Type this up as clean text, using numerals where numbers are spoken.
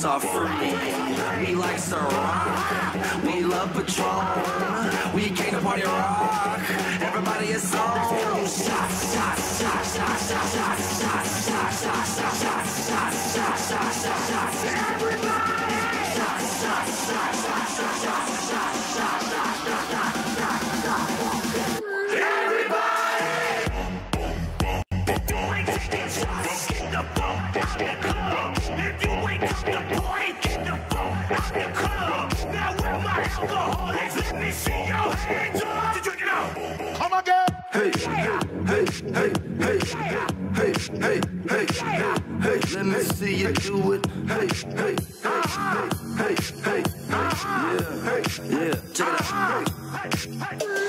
drinks are free. We like Ciroc, we love Patron. We came to party rock, everybody is on. Shots, shots, shots, shots, shots, shots, shots, shots, shots, shots, shots, shots, shots, shots, shots, shots, everybody. Shots, shots, shots, shots, shots, shots, shots, shots, shots, shots, shots, shots. Everybody. Get the bump out the club. If you ain't got the party, get the bump out the club. Now where my alcoholics? Let me see your hands up. You drink it out. Come again. Hey, hey, hey, hey, hey, hey, hey, hey, hey. Let me see you do it. Hey, hey, hey, hey, hey, hey. Yeah, hey, yeah. Check it out.